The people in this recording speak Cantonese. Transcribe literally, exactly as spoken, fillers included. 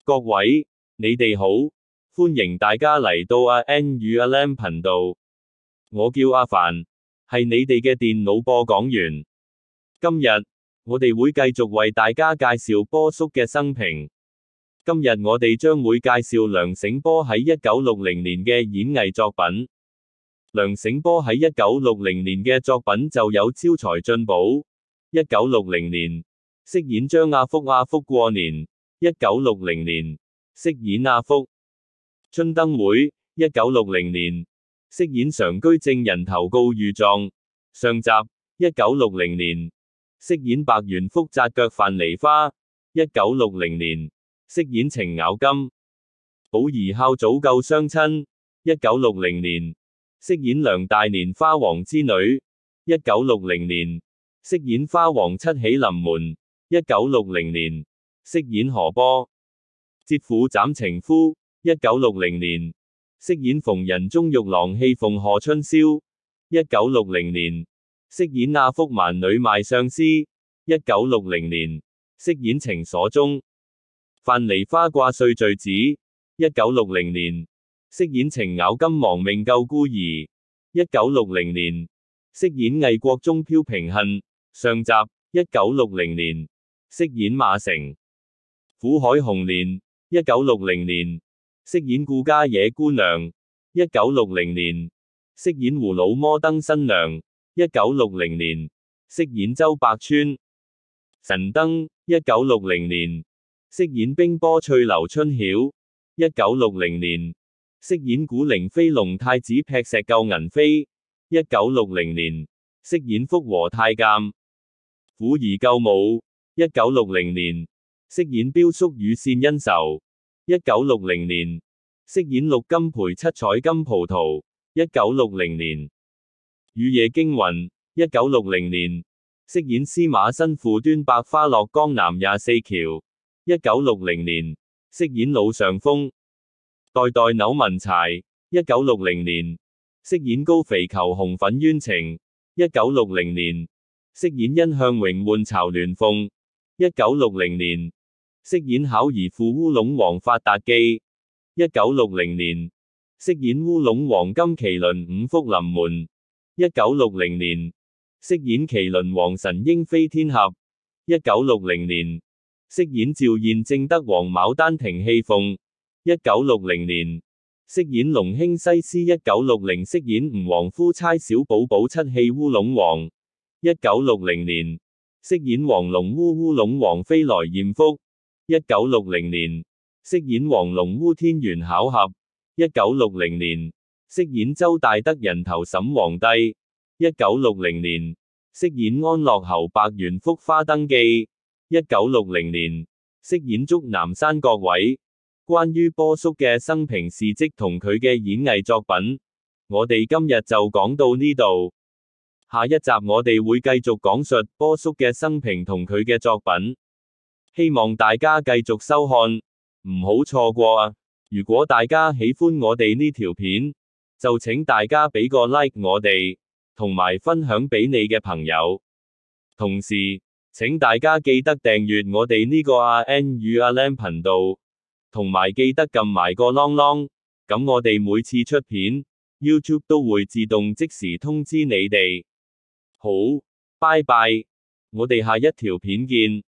各位，你哋好，歡迎大家嚟到阿 N 與阿 Lam 頻道。我叫阿凡，係你哋嘅電腦播講員。今日我哋會繼續為大家介紹波叔嘅生平。今日我哋將會介紹梁醒波喺一九六零年嘅演藝作品。梁醒波喺一九六零年嘅作品就有招財進寶。一九六零年飾演張阿福阿福過年。一九六零年飾演阿福。春燈會。一九六零年飾演常居證人投告御狀。上集。一九六零年飾演白元福紮腳范梨花。一九六零年飾演程咬金。寶兒孝祖救雙親。一九六零年飾演梁大年花王之女。一九六零年飾演花王七喜臨門。一九六零年飾演何波。折虎斬情夫。一九六零年飾演縫人中玉郎戲鳳賀春宵。一九六零年飾演阿福蠻女賣相思。一九六零年飾演情所鍾。范梨花掛帥罪子。一九六零年飾演程咬金亡命救孤兒。一九六零年飾演魏國忠飄萍恨。上集。一九六零年飾演馬成。苦海紅蓮。一九六零年飾演顧家野姑娘。一九六零年飾演葫蘆摩登新娘。一九六零年飾演周百川。神燈。一九六零年飾演冰波翠流春曉。一九六零年飾演古靈飛龍太子劈石救銀妃。一九六零年飾演福和太監。虎兒救母。一九六零年飾演標叔與善恩仇。一九六零年飾演陸金培七彩金葡萄。一九六零年雨夜驚魂。一九六零年飾演司馬新婦端百花落江南廿四橋。一九六零年飾演魯上風。代代扭紋柴。一九六零年飾演高肥求紅粉冤情。一九六零年飾演殷向榮換巢鸞鳳。一九六零年飾演巧兒父烏龍王發達記。一九六零年飾演烏龍王金麒麟五福臨門。一九六零年飾演麒麟王神鷹飛天俠。一九六零年飾演趙彥正德王牡丹亭戲鳳。一九六零年飾演龍興西施。一九六零飾演吳王夫差小寶寶七戲烏龍王。一九六零年飾演黃龍烏烏龍王飛來艷福。一九六零年飾演黃龍烏天元巧合。一九六零年飾演周大德人頭審皇帝。一九六零年飾演安樂侯白元福花燈記。一九六零年飾演祝南山各位。關於波叔嘅生平事蹟同佢嘅演藝作品，我哋今日就講到呢度。下一集我哋會繼續講述波叔嘅生平同佢嘅作品，希望大家繼續收看，唔好錯過啊！如果大家喜歡我哋呢條片，就請大家俾個 like 我哋，同埋分享俾你嘅朋友。同時，請大家記得訂閱我哋呢個阿 N 與阿 Lam 頻道，同埋記得撳埋個啷啷，咁我哋每次出片 ，YouTube 都會自動即時通知你哋。好，拜拜，我哋下一條片見。